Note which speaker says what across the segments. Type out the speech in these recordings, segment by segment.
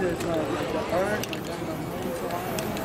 Speaker 1: is the earth and then the moon surrounding.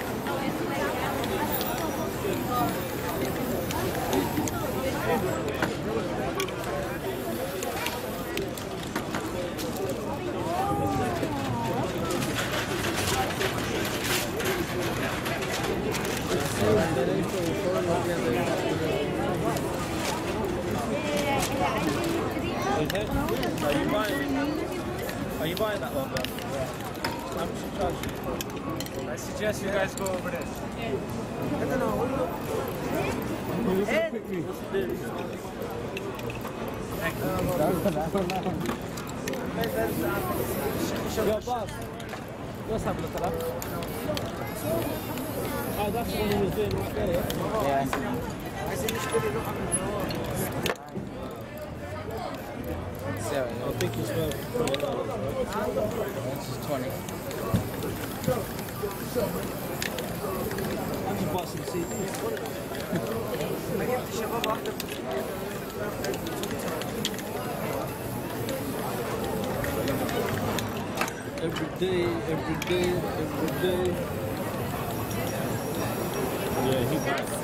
Speaker 2: Are you buying that one? Yeah. How much you charge you? I suggest you guys go over this. I don't know. Yo, boss. Let's have a look at that. Oh, that's the one he was doing right there, yeah? Yeah. I think it's worth $20, right?
Speaker 3: This is 20.
Speaker 2: I can buy some seeds. Every day. Yeah, he buys.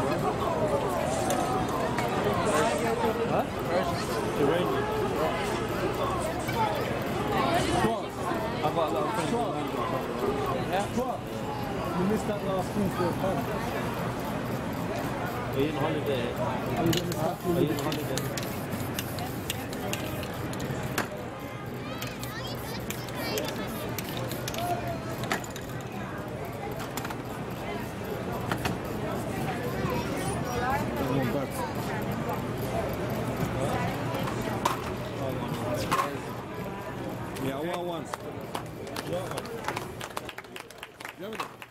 Speaker 2: Huh? Iranian. I've got a lot of friends in London. Yeah?
Speaker 3: What? You missed that last thing for a pub.
Speaker 2: Are you on holiday?
Speaker 3: Are you going to start
Speaker 2: Are you on holiday?
Speaker 3: Yeah, I want one.
Speaker 1: You have it?